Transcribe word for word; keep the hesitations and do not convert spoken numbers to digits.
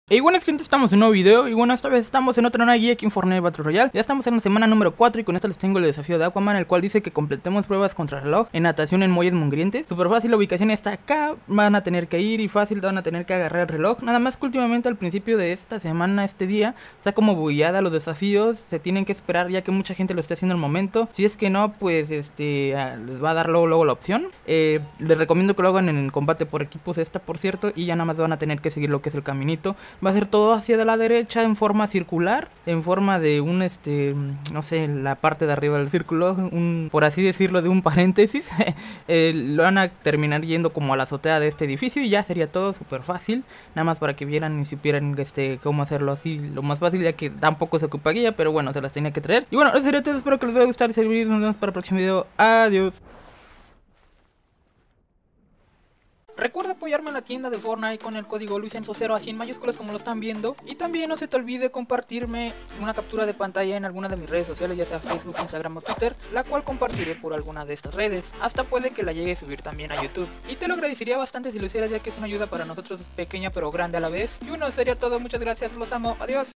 Y bueno, gente, estamos en un nuevo video. Y bueno, esta vez estamos en otra nueva guía aquí en Fortnite Battle Royale. Ya estamos en la semana número cuatro y con esto les tengo el desafío de Aquaman, el cual dice que completemos pruebas contra reloj en natación en muelles mugrientes. Súper fácil, la ubicación está acá. Van a tener que ir y fácil van a tener que agarrar el reloj. Nada más que últimamente al principio de esta semana, este día, está como bugueada los desafíos. Se tienen que esperar ya que mucha gente lo está haciendo al momento. Si es que no, pues este les va a dar luego, luego la opción. eh, Les recomiendo que lo hagan en el combate por equipos esta, por cierto. Y ya nada más van a tener que seguir lo que es el caminito. Va a ser todo hacia de la derecha en forma circular, en forma de un, este, no sé, la parte de arriba del círculo, un, por así decirlo, de un paréntesis. eh, Lo van a terminar yendo como a la azotea de este edificio y ya sería todo súper fácil. Nada más para que vieran y supieran este, cómo hacerlo así, lo más fácil, ya que tampoco se ocupa guía, pero bueno, se las tenía que traer. Y bueno, eso sería todo, espero que les vaya a gustar y servir. Nos vemos para el próximo video. Adiós. Recuerda apoyarme en la tienda de Fortnite con el código Luisenzo cero así en mayúsculas como lo están viendo. Y también no se te olvide compartirme una captura de pantalla en alguna de mis redes sociales, ya sea Facebook, Instagram o Twitter, la cual compartiré por alguna de estas redes. Hasta puede que la llegue a subir también a YouTube. Y te lo agradecería bastante si lo hicieras, ya que es una ayuda para nosotros pequeña pero grande a la vez. Y bueno, sería todo, muchas gracias, los amo, adiós.